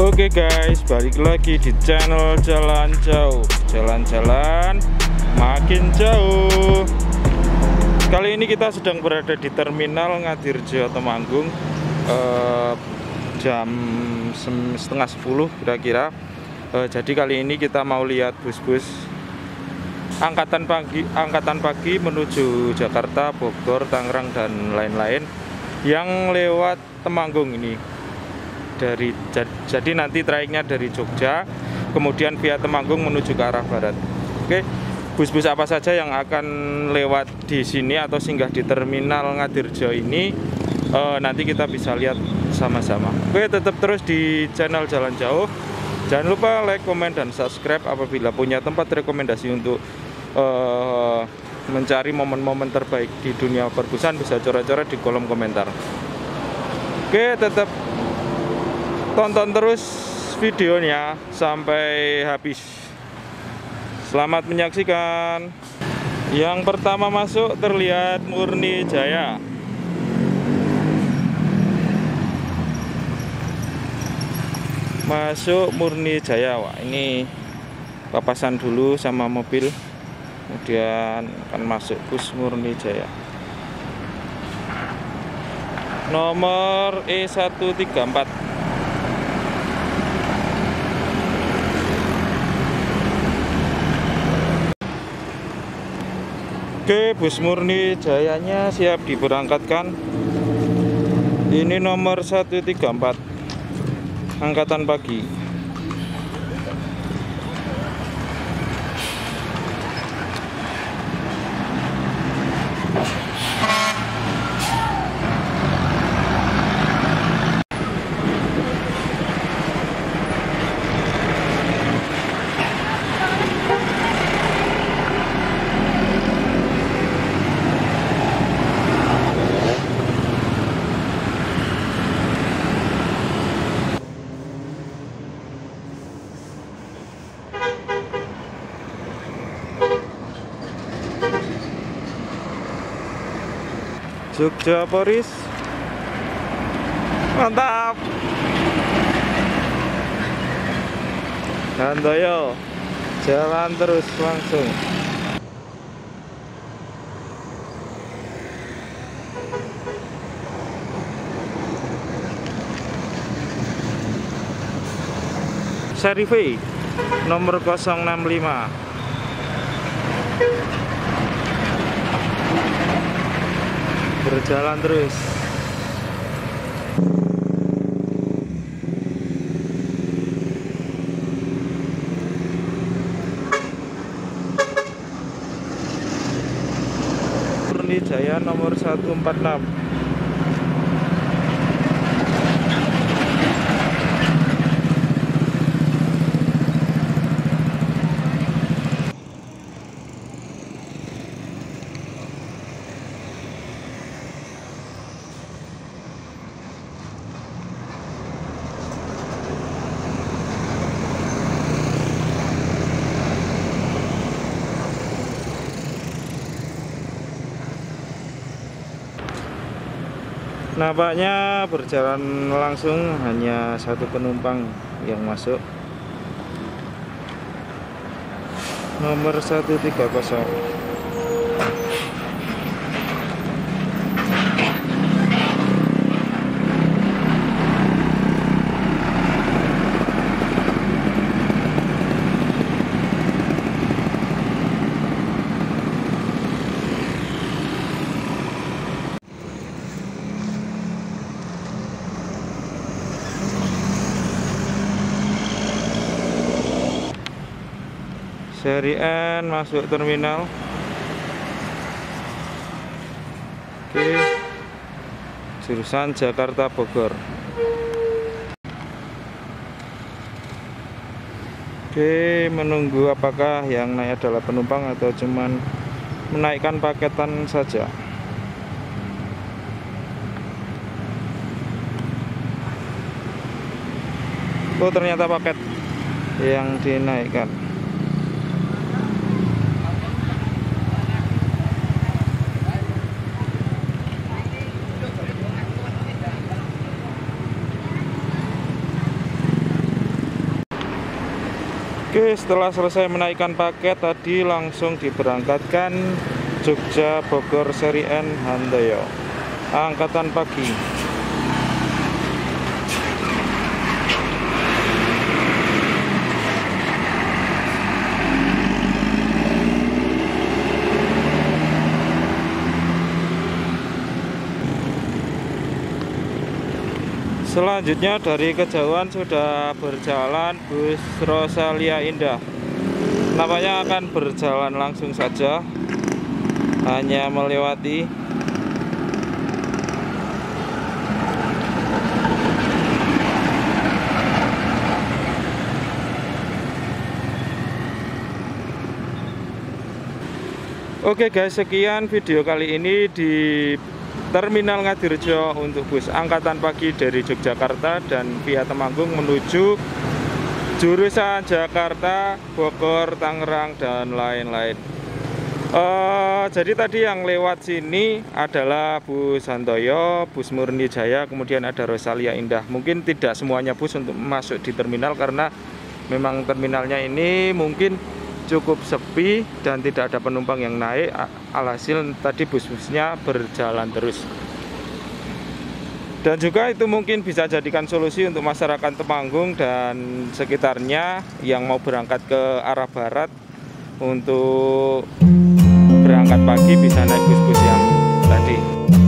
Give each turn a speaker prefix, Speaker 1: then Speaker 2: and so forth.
Speaker 1: Oke guys, balik lagi di channel Jalan Jauh, jalan-jalan makin jauh. Kali ini kita sedang berada di terminal Ngadirjo Temanggung, jam setengah 10 kira-kira. Jadi kali ini kita mau lihat bus-bus angkatan pagi menuju Jakarta, Bogor, Tangerang dan lain-lain yang lewat Temanggung ini. Jadi nanti trayeknya dari Jogja, kemudian via Temanggung menuju ke arah barat. Oke, bus-bus apa saja yang akan lewat di sini atau singgah di terminal Ngadirjo ini, nanti kita bisa lihat sama-sama. Oke, tetap terus di channel Jalan Jauh. Jangan lupa like, komen, dan subscribe. Apabila punya tempat rekomendasi untuk mencari momen-momen terbaik di dunia perbusan, bisa coret-coret di kolom komentar. Oke, tetap tonton terus videonya sampai habis. Selamat menyaksikan. Yang pertama masuk terlihat Murni Jaya. Masuk Murni Jaya. Wah, ini papasan dulu sama mobil, kemudian akan masuk bus Murni Jaya. Nomor E134. Oke, bus Murni Jayanya siap diberangkatkan. Ini nomor 134, angkatan pagi. Jogja Poris, mantap. Handoyo, jalan terus langsung. Seri V nomor 065. Berjalan terus. Murni Jaya nomor 146. Nampaknya berjalan langsung, hanya satu penumpang yang masuk. Nomor 130. Seri N masuk terminal. Oke, jurusan Jakarta Bogor. Oke, menunggu apakah yang naik adalah penumpang atau cuman menaikkan paketan saja. Oh, ternyata paket yang dinaikkan. Oke, setelah selesai menaikkan paket tadi langsung diberangkatkan Jogja Bogor seri N Handoyo angkatan pagi. Selanjutnya dari kejauhan sudah berjalan bus Rosalia Indah. Nampaknya akan berjalan langsung saja, hanya melewati. Oke guys, sekian video kali ini di Terminal Ngadirejo untuk bus angkatan pagi dari Yogyakarta dan via Temanggung menuju jurusan Jakarta, Bogor, Tangerang, dan lain-lain. Jadi tadi yang lewat sini adalah bus Handoyo, bus Murni Jaya, kemudian ada Rosalia Indah. Mungkin tidak semuanya bus untuk masuk di terminal karena memang terminalnya ini mungkin cukup sepi dan tidak ada penumpang yang naik. Alhasil tadi bus-busnya berjalan terus. Dan juga itu mungkin bisa jadikan solusi untuk masyarakat Temanggung dan sekitarnya yang mau berangkat ke arah barat untuk berangkat pagi bisa naik bus-bus yang tadi.